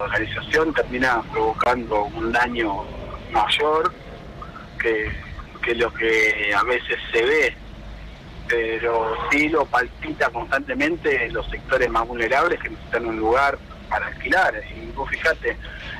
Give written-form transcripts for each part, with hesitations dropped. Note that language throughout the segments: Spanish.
dolarización termina provocando un daño mayor que lo que a veces se ve, pero sí lo palpita constantemente los sectores más vulnerables que necesitan un lugar para alquilar. Y vos fijate,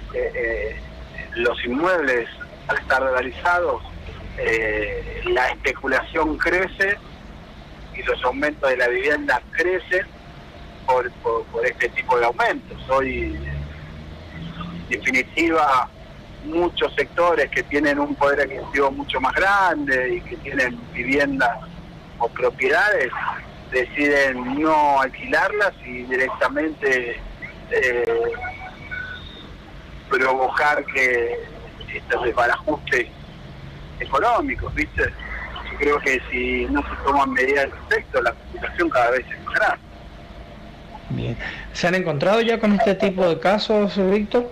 los inmuebles, al estar dolarizados, la especulación crece y los aumentos de la vivienda crecen por este tipo de aumentos. Hoy, en definitiva, muchos sectores que tienen un poder adquisitivo mucho más grande y que tienen viviendas o propiedades deciden no alquilarlas y directamente provocar que estos desbarajustes económicos, ¿viste? Yo creo que si no se toman medidas al respecto, la situación cada vez es más grave. Bien. ¿Se han encontrado ya con este tipo de casos, Víctor,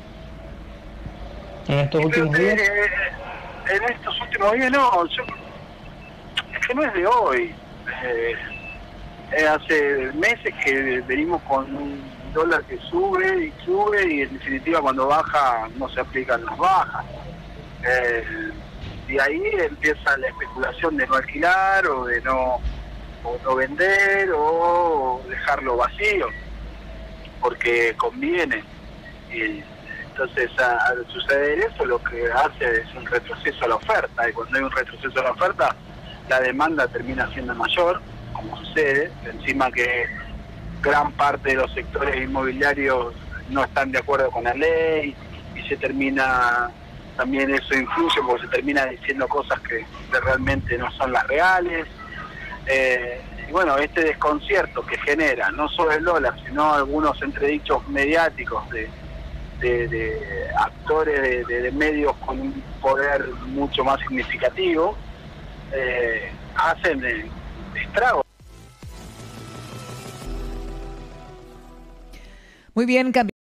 en estos últimos días? En estos últimos días no, es que no es de hoy. Hace meses que venimos con un dólar que sube y en definitiva cuando baja no se aplican las bajas. Y ahí empieza la especulación de no alquilar o no vender o dejarlo vacío porque conviene. Y entonces al suceder eso lo que hace es un retroceso a la oferta, y cuando hay un retroceso a la oferta la demanda termina siendo mayor, como sucede, encima que gran parte de los sectores inmobiliarios no están de acuerdo con la ley y se termina, también eso influye porque se termina diciendo cosas que realmente no son las reales. Y bueno, este desconcierto que genera no solo el dólar, sino algunos entredichos mediáticos de actores de medios con un poder mucho más significativo, hacen estragos. Muy bien,